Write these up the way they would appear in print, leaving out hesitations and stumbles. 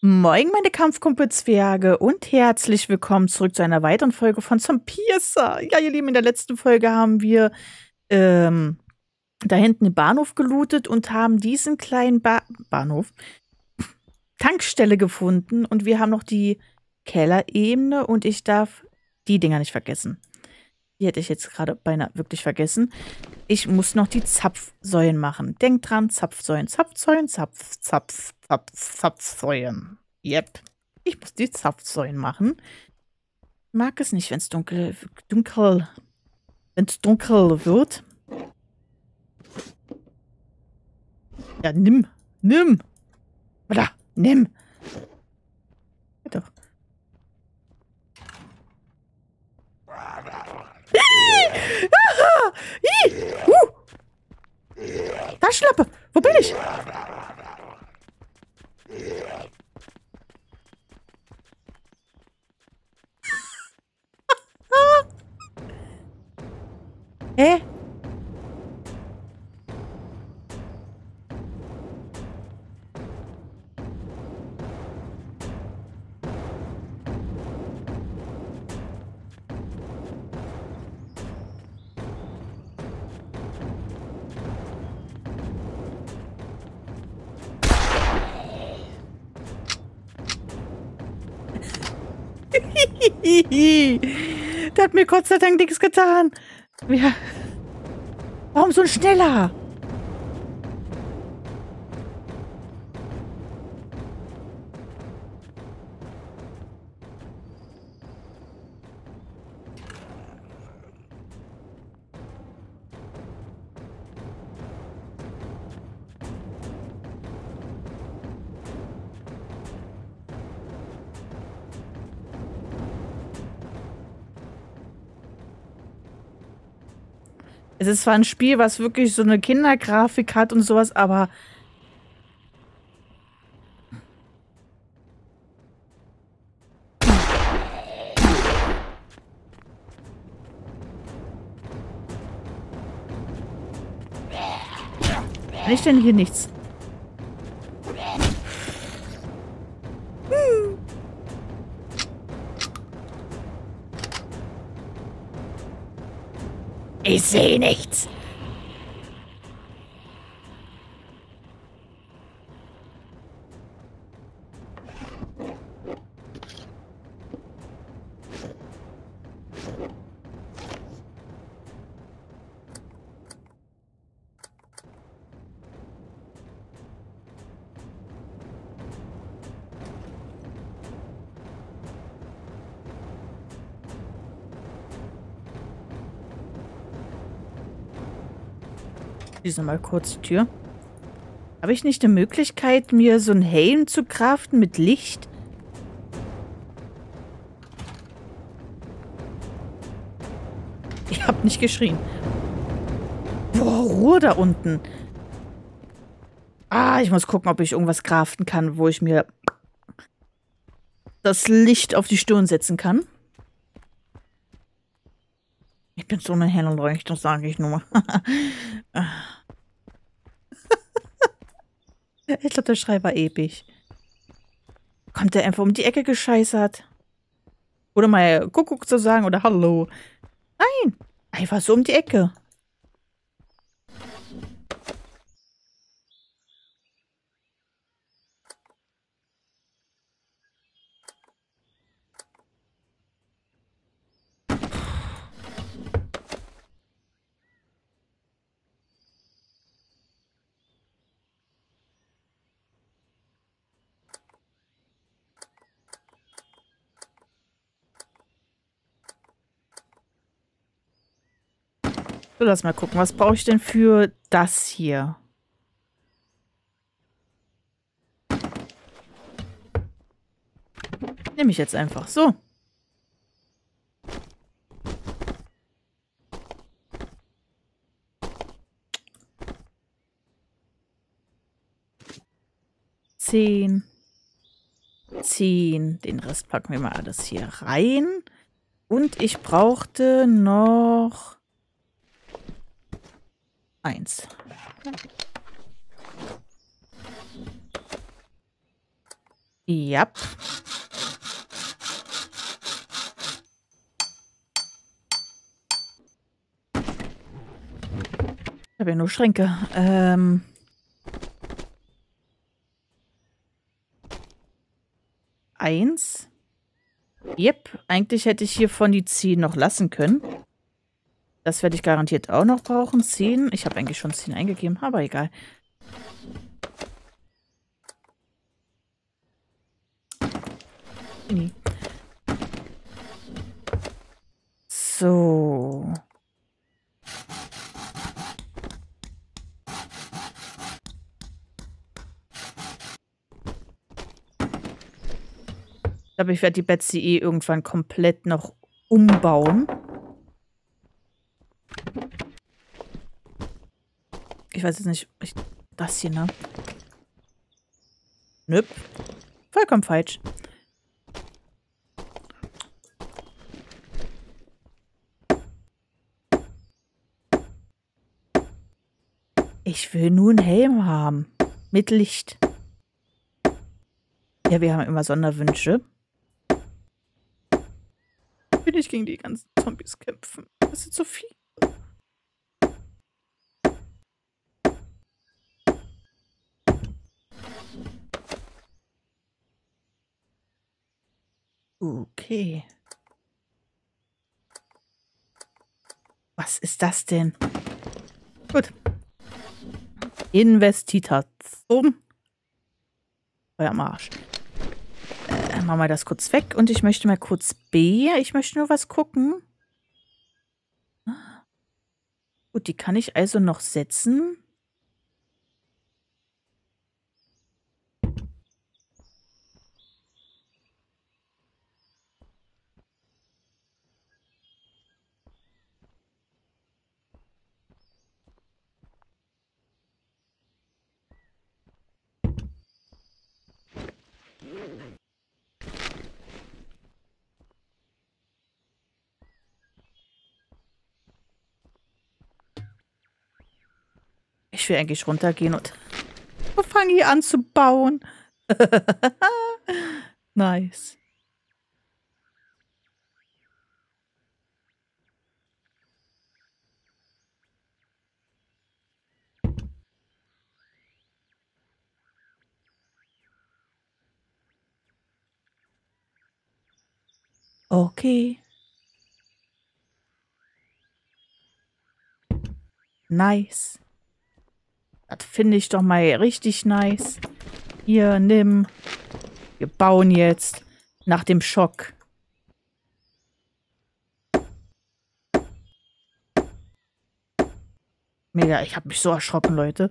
Moin, meine Kampfkumpel-Zwerge und herzlich willkommen zurück zu einer weiteren Folge von Zombiercer. Ja, ihr Lieben, in der letzten Folge haben wir da hinten den Bahnhof gelootet und haben diesen kleinen Tankstelle gefunden und wir haben noch die Kellerebene und ich darf die Dinger nicht vergessen. Die hätte ich jetzt gerade beinahe wirklich vergessen. Ich muss noch die Zapfsäulen machen. Denkt dran, Zapfsäulen, Zapfsäulen, Zapfsäulen. Yep. Ich muss die Zapfsäulen machen. Mag es nicht, wenn es dunkel wird. Ja, nimm. Oder, nimm. Ja, doch. Taschenlampe, wo bin ich? Hä? Der hat mir Gott sei Dank nichts getan. Ja. Warum so ein schneller? Es ist zwar ein Spiel, was wirklich so eine Kindergrafik hat und sowas, aber kann ich denn hier nichts? Ich sehe nichts. Schließe mal kurz die Tür. Habe ich nicht eine Möglichkeit, mir so einen Helm zu craften mit Licht? Ich habe nicht geschrien. Boah, Ruhe da unten. Ah, ich muss gucken, ob ich irgendwas craften kann, wo ich mir das Licht auf die Stirn setzen kann. Ich bin so eine helle Leuchte, sage ich nur. Ich glaube, der Schrei war episch. Kommt der einfach um die Ecke gescheißert? Oder mal Kuckuck zu sagen oder Hallo. Nein, einfach so um die Ecke. So, lass mal gucken, was brauche ich denn für das hier? Nehme ich jetzt einfach so. Ziehen. Den Rest packen wir mal alles hier rein. Und ich brauchte noch 1. Ja. Ich habe ja nur Schränke. Eins. Yep. Eigentlich hätte ich hiervon die 10 noch lassen können. Das werde ich garantiert auch noch brauchen. 10. Ich habe eigentlich schon 10 eingegeben, aber egal. Nee. So. Ich glaube, ich werde die Betsy irgendwann komplett noch umbauen. Ich weiß jetzt nicht. Das hier, ne? Nöp. Vollkommen falsch. Ich will nur einen Helm haben. Mit Licht. Ja, wir haben immer Sonderwünsche. Ich will nicht gegen die ganzen Zombies kämpfen. Das sind so viele. Okay. Was ist das denn? Gut. Investitation. Euer Marsch. Machen wir das kurz weg. Und ich möchte mal kurz B. Ich möchte nur was gucken. Gut, die kann ich also noch setzen. Ich will eigentlich runtergehen und fange hier an zu bauen. Nice. Okay. Nice. Das finde ich doch mal richtig nice. Hier, nimm. Wir bauen jetzt nach dem Schock. Mega, ich habe mich so erschrocken, Leute.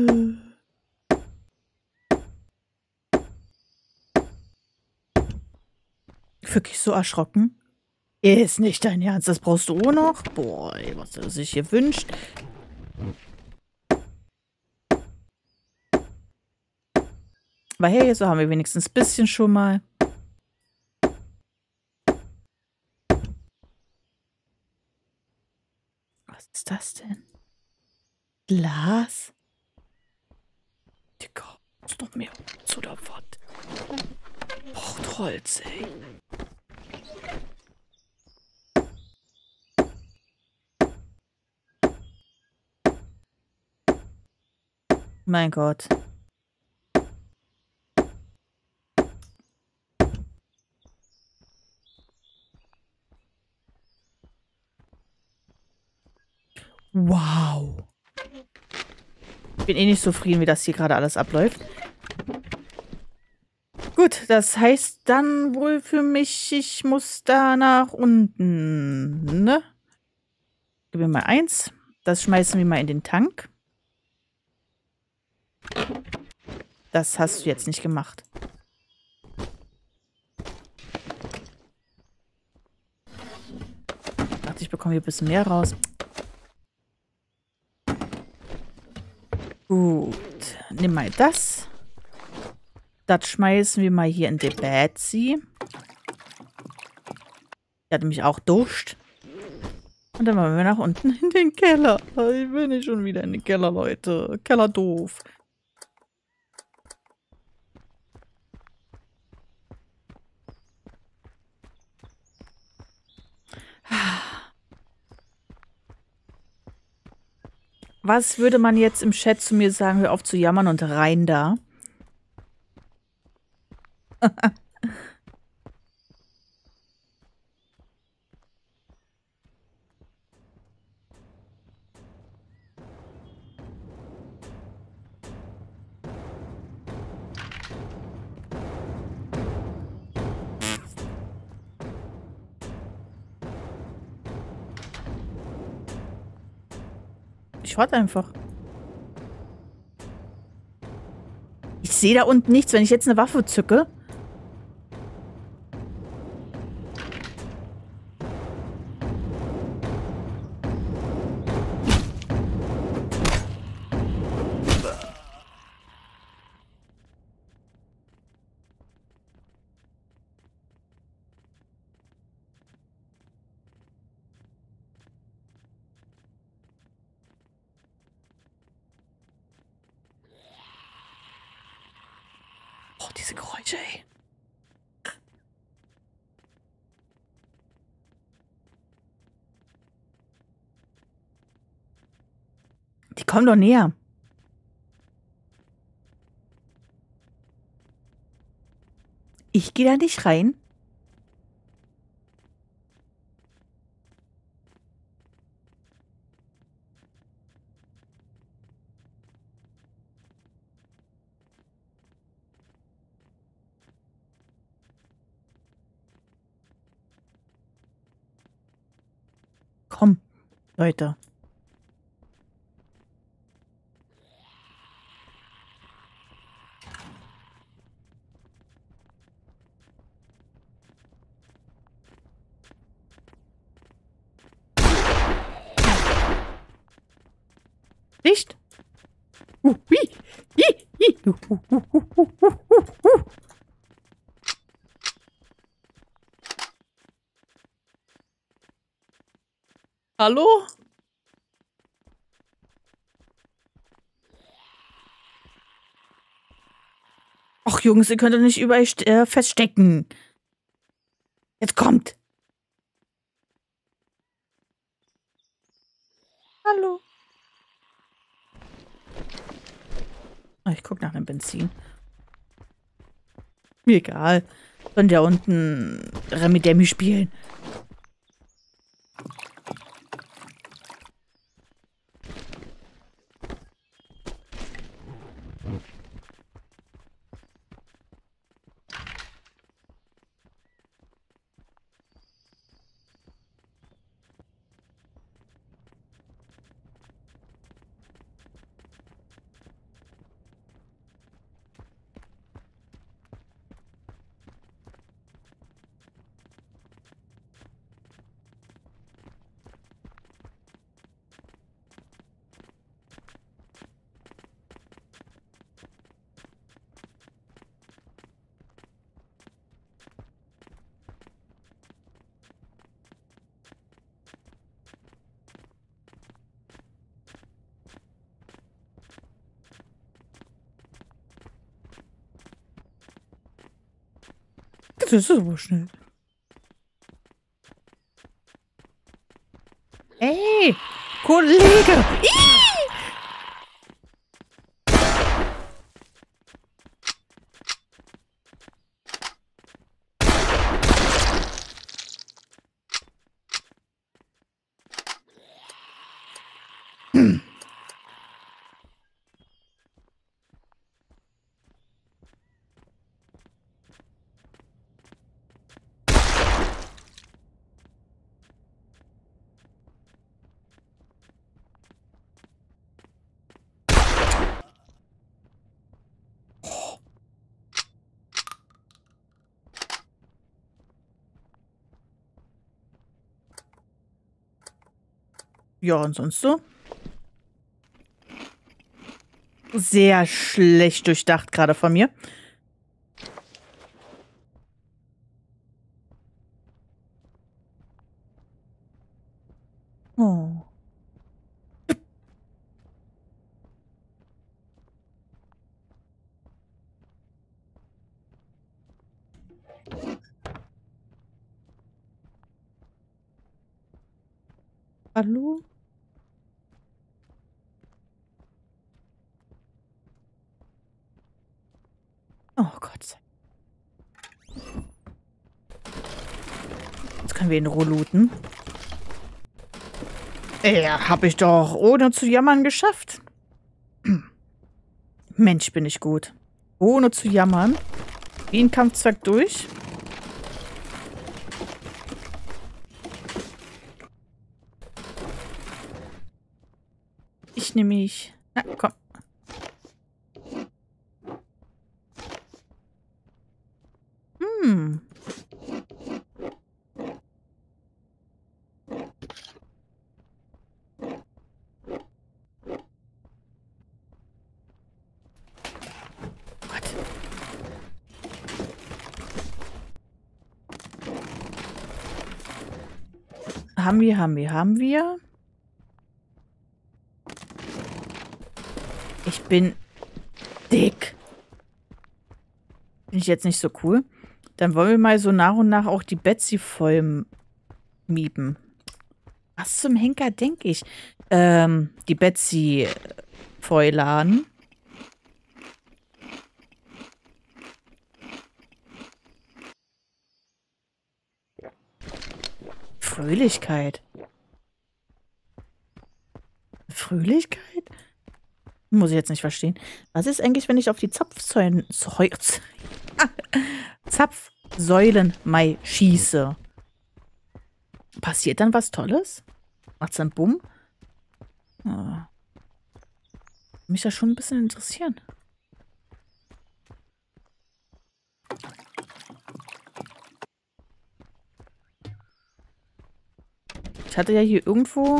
Wirklich so erschrocken. Ist nicht dein Ernst, das brauchst du auch noch? Boah, ey, was er sich hier wünscht. Aber hey, so haben wir wenigstens ein bisschen schon mal. Was ist das denn? Glas? Digga, ist noch mehr Holz oder was? Braucht Holz, ey. Mein Gott. Wow. Ich bin eh nicht zufrieden, wie das hier gerade alles abläuft. Gut, das heißt dann wohl für mich, ich muss da nach unten, ne? Gib mir mal 1. Das schmeißen wir mal in den Tank. Das hast du jetzt nicht gemacht. Ich dachte, ich bekomme hier ein bisschen mehr raus. Gut, nimm mal das. Das schmeißen wir mal hier in die Betsy. Die hat nämlich auch Durst. Und dann wollen wir nach unten in den Keller. Ich will nicht schon wieder in den Keller, Leute. Keller doof. Was würde man jetzt im Chat zu mir sagen? Hör auf zu jammern und rein da. Ich warte einfach. Ich sehe da unten nichts, wenn ich jetzt eine Waffe zücke. Oh, diese Geräusche, ey. Die kommen doch näher. Ich gehe da nicht rein. Komm, Leute. Nicht? Hi, hi, hi. Hallo? Ach, Jungs, ihr könnt doch nicht überall feststecken. Jetzt kommt. Hallo. Oh, ich guck nach dem Benzin. Mir egal. Sollen ja unten Remi Demi spielen. Das ist aber schnell. Ey, Kollege! Ja, und sonst so? Sehr schlecht durchdacht gerade von mir. Oh. Hallo? Oh Gott. Jetzt können wir ihn rohlooten. Ja, hab ich doch ohne zu jammern geschafft. Mensch, bin ich gut. Ohne zu jammern. Wie ein Kampfzwerg durch. Ich nehme mich. Na, komm. Hm. Gott. Haben wir. Ich bin dick. Finde ich jetzt nicht so cool. Dann wollen wir mal so nach und nach auch die Betsy voll mieben. Was zum Henker denke ich? Die Betsy voll laden. Fröhlichkeit. Fröhlichkeit? Muss ich jetzt nicht verstehen. Was ist eigentlich, wenn ich auf die Zapfsäulen mal schieße? Passiert dann was Tolles? Macht's dann Bumm? Oh. Mich das schon ein bisschen interessieren. Ich hatte ja hier irgendwo...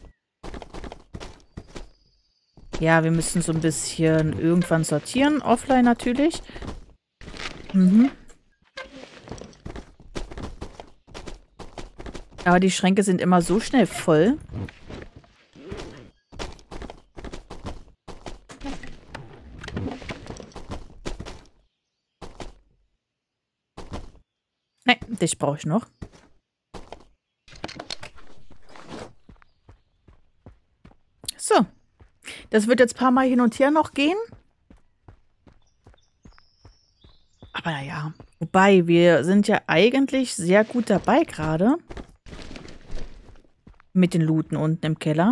Ja, wir müssen so ein bisschen irgendwann sortieren. Offline natürlich. Mhm. Aber die Schränke sind immer so schnell voll. Ne, dich brauche ich noch. So. Das wird jetzt ein paar Mal hin und her noch gehen. Aber naja. Wobei, wir sind ja eigentlich sehr gut dabei gerade. Mit den Looten unten im Keller.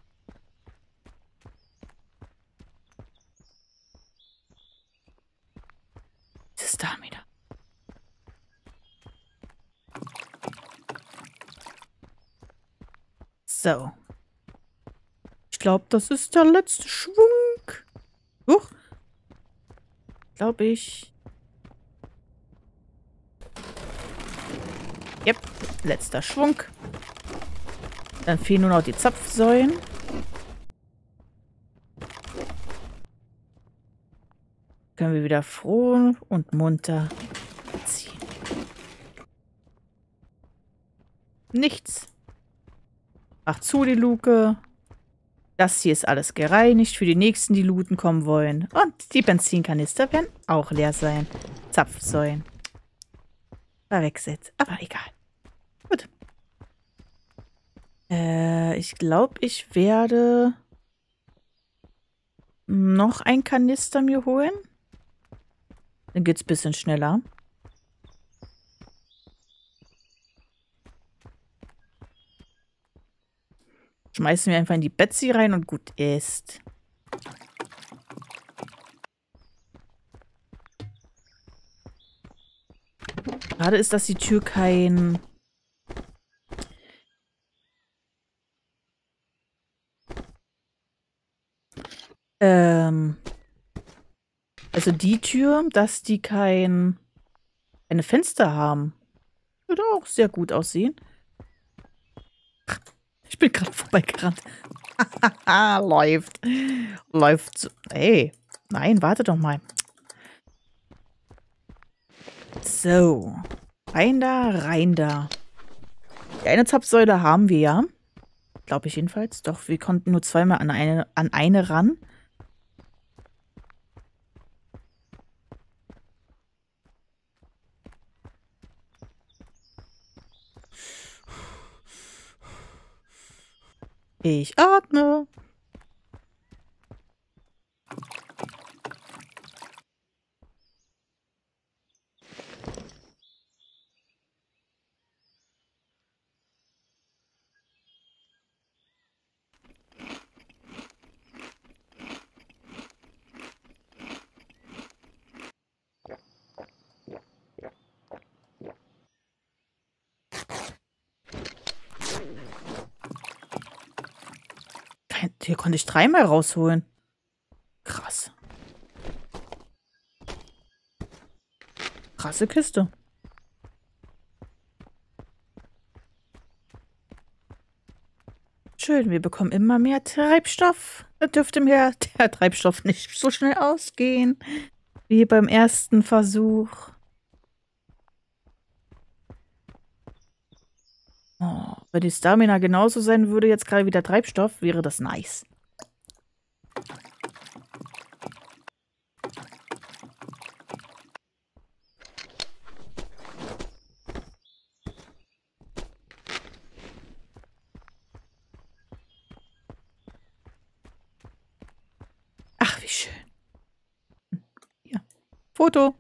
Das ist da wieder. So. Ich glaube, das ist der letzte Schwung. Huch. Glaube ich. Yep. Letzter Schwung. Dann fehlen nur noch die Zapfsäulen. Können wir wieder froh und munter ziehen. Nichts. Mach zu die Luke. Das hier ist alles gereinigt für die nächsten, die looten kommen wollen. Und die Benzinkanister werden auch leer sein. Zapfsäulen. Verwechselt. Aber egal. Gut. Ich glaube, ich werde noch ein Kanister mir holen. Dann geht's ein bisschen schneller. Schmeißen wir einfach in die Betsy rein und gut ist. Gerade ist, dass die Tür kein... Also die Tür, dass die keine Fenster haben. Würde auch sehr gut aussehen. Ich bin gerade vorbeigerannt. Läuft. Läuft so. Ey. Nein, warte doch mal. So. Rein da, rein da. Die eine Zapfsäule haben wir ja. Glaube ich jedenfalls. Doch, wir konnten nur zweimal an eine ran. Ich atme. Hier konnte ich 3 mal rausholen. Krass. Krasse Kiste. Schön, wir bekommen immer mehr Treibstoff. Da dürfte mir der Treibstoff nicht so schnell ausgehen, wie beim ersten Versuch. Oh, wenn die Stamina genauso sein würde, jetzt gerade wie der Treibstoff, wäre das nice. Ach, wie schön. Hier. Foto.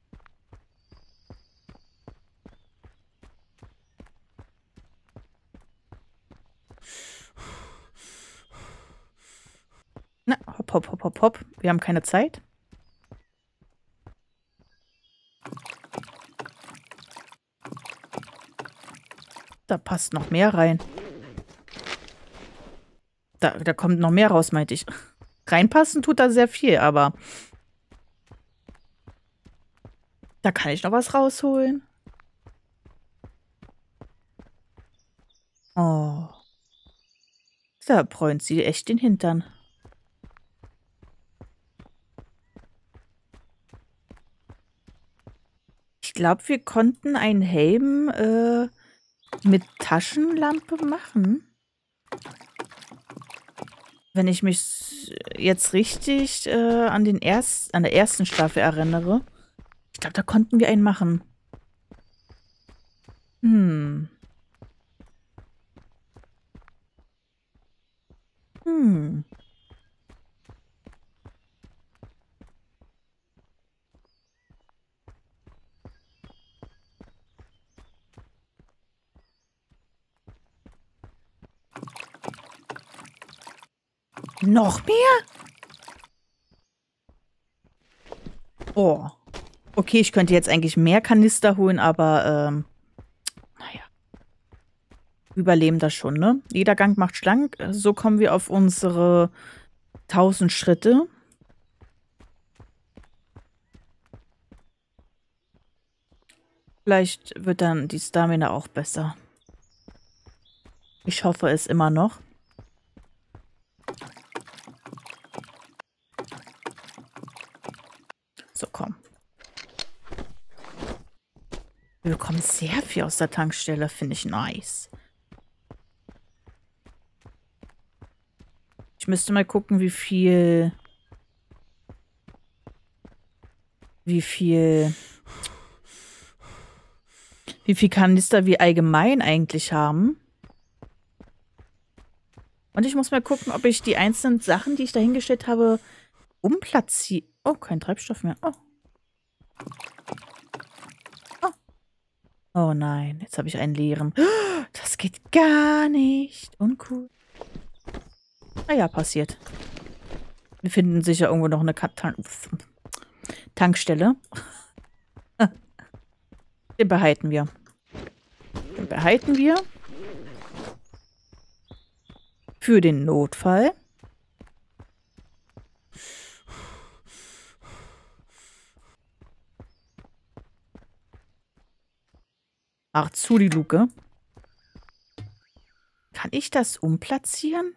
Na, hopp, hopp, hopp, hopp, hopp. Wir haben keine Zeit. Da passt noch mehr rein. Da kommt noch mehr raus, meinte ich. Reinpassen tut da sehr viel, aber da kann ich noch was rausholen. Oh. Da bräunt sie echt den Hintern. Ich glaube, wir konnten einen Helm mit Taschenlampe machen. Wenn ich mich jetzt richtig an der ersten Staffel erinnere. Ich glaube, da konnten wir einen machen. Hm. Hm. Noch mehr? Oh. Okay, ich könnte jetzt eigentlich mehr Kanister holen, aber naja. Überleben das schon, ne? Jeder Gang macht schlank. So kommen wir auf unsere 1000 Schritte. Vielleicht wird dann die Stamina auch besser. Ich hoffe es immer noch. So, komm. Wir bekommen sehr viel aus der Tankstelle, finde ich nice. Ich müsste mal gucken, wie viel Kanister wir allgemein eigentlich haben. Und ich muss mal gucken, ob ich die einzelnen Sachen, die ich da hingestellt habe, umplatziere. Oh, kein Treibstoff mehr. Oh. Oh. Oh nein, jetzt habe ich einen leeren. Das geht gar nicht. Uncool. Naja, passiert. Wir finden sicher irgendwo noch eine Tankstelle. Den behalten wir. Den behalten wir. Für den Notfall. Ach, zu die Luke. Kann ich das umplatzieren?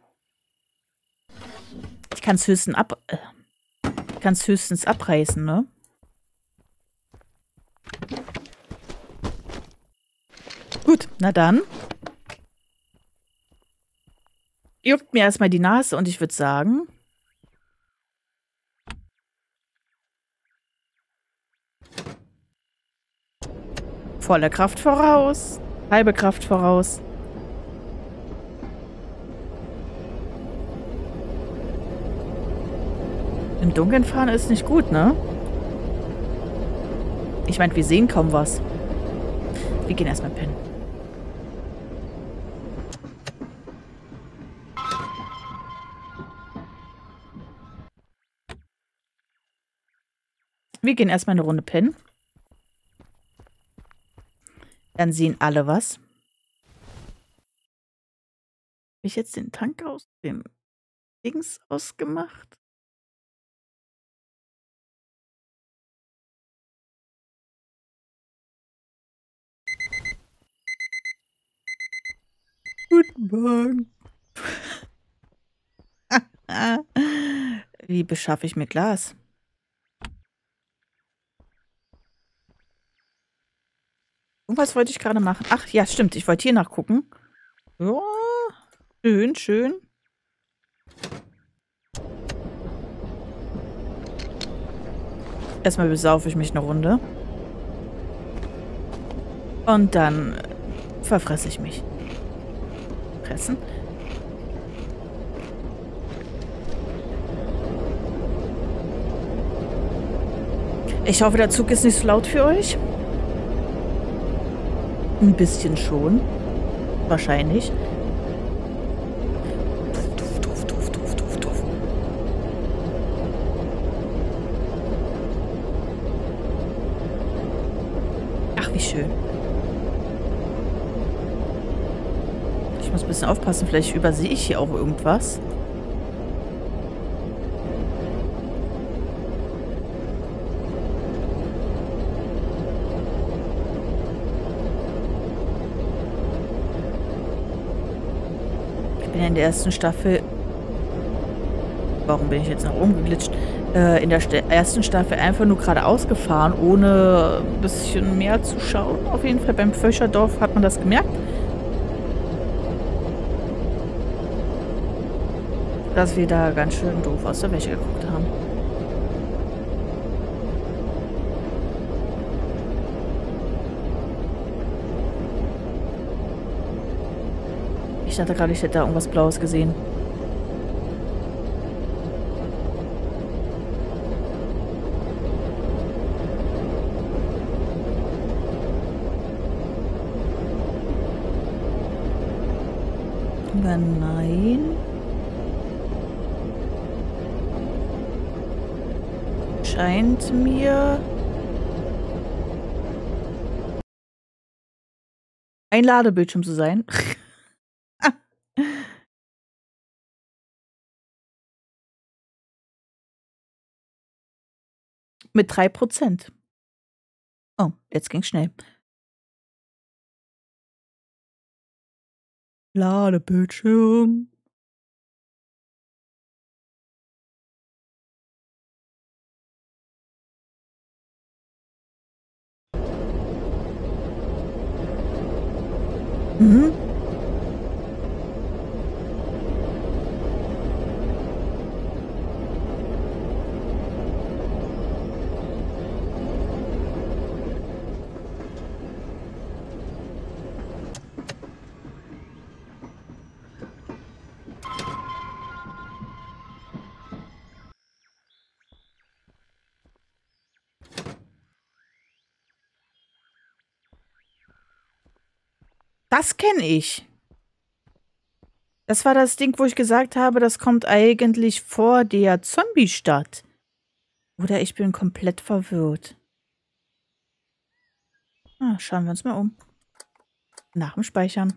Ich kann es höchstens abreißen, ne? Gut, na dann. Juckt mir erstmal die Nase und ich würde sagen, volle Kraft voraus. Halbe Kraft voraus. Im Dunkeln fahren ist nicht gut, ne? Ich meine, wir sehen kaum was. Wir gehen erstmal pennen. Wir gehen erstmal eine Runde pennen. Dann sehen alle was. Will ich jetzt den Tank aus dem Dings ausgemacht? Guten Morgen. Wie beschaffe ich mir Glas? Irgendwas wollte ich gerade machen. Ach ja, stimmt. Ich wollte hier nachgucken. Ja, schön, schön. Erstmal besaufe ich mich eine Runde. Und dann verfresse ich mich. Fressen? Ich hoffe, der Zug ist nicht so laut für euch. Ein bisschen schon. Wahrscheinlich. Tuff, tuff, tuff, tuff, tuff, tuff. Ach, wie schön. Ich muss ein bisschen aufpassen, vielleicht übersehe ich hier auch irgendwas. Ich bin ja in der ersten Staffel. Warum bin ich jetzt nach oben geglitscht? In der ersten Staffel einfach nur geradeaus gefahren, ohne ein bisschen mehr zu schauen. Auf jeden Fall beim Pföscherdorf hat man das gemerkt. Dass wir da ganz schön doof aus der Wäsche geguckt haben. Ich dachte gerade, ich hätte da irgendwas Blaues gesehen. Aber nein. Scheint mir ein Ladebildschirm zu sein. Mit 3%. Oh, jetzt ging's schnell. Ladebildschirm. Mhm. Das kenne ich. Das war das Ding, wo ich gesagt habe, das kommt eigentlich vor der Zombie-Stadt. Oder ich bin komplett verwirrt. Ah, schauen wir uns mal um. Nach dem Speichern.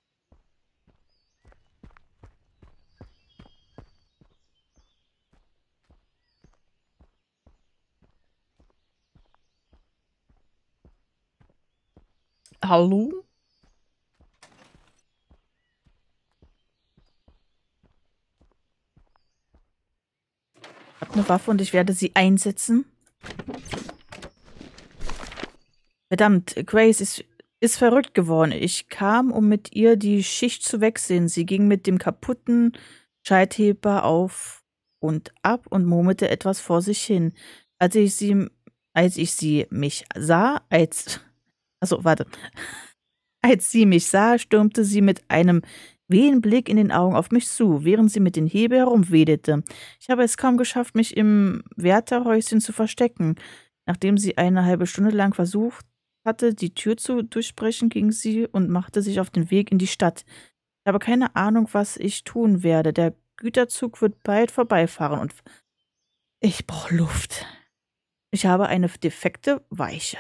Hallo? Ich habe eine Waffe und ich werde sie einsetzen. Verdammt, Grace ist verrückt geworden. Ich kam, um mit ihr die Schicht zu wechseln. Sie ging mit dem kaputten Schaltheber auf und ab und murmelte etwas vor sich hin. Als ich sie mich sah, also, warte. Als sie mich sah, stürmte sie mit einem wehen Blick in den Augen auf mich zu, während sie mit dem Hebel herumwedelte. Ich habe es kaum geschafft, mich im Wärterhäuschen zu verstecken. Nachdem sie eine halbe Stunde lang versucht hatte, die Tür zu durchbrechen, ging sie und machte sich auf den Weg in die Stadt. Ich habe keine Ahnung, was ich tun werde. Der Güterzug wird bald vorbeifahren und ich brauche Luft. Ich habe eine defekte Weiche.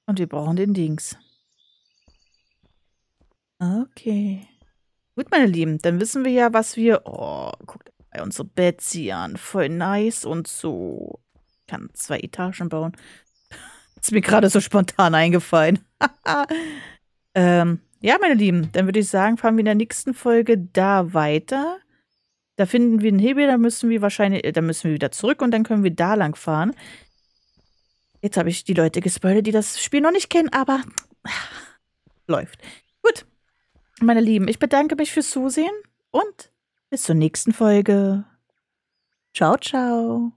Und wir brauchen den Dings. Okay. Gut, meine Lieben, dann wissen wir ja, was wir... Oh, guckt bei unsere Betsy an. Voll nice und so. Ich kann 2 Etagen bauen. Ist mir gerade so spontan eingefallen. Ja, meine Lieben, dann würde ich sagen, fahren wir in der nächsten Folge da weiter. Da finden wir einen Hebel, da müssen wir wieder zurück und dann können wir da lang fahren. Jetzt habe ich die Leute gespoilert, die das Spiel noch nicht kennen, aber läuft. Gut, meine Lieben, ich bedanke mich fürs Zusehen und bis zur nächsten Folge. Ciao, ciao.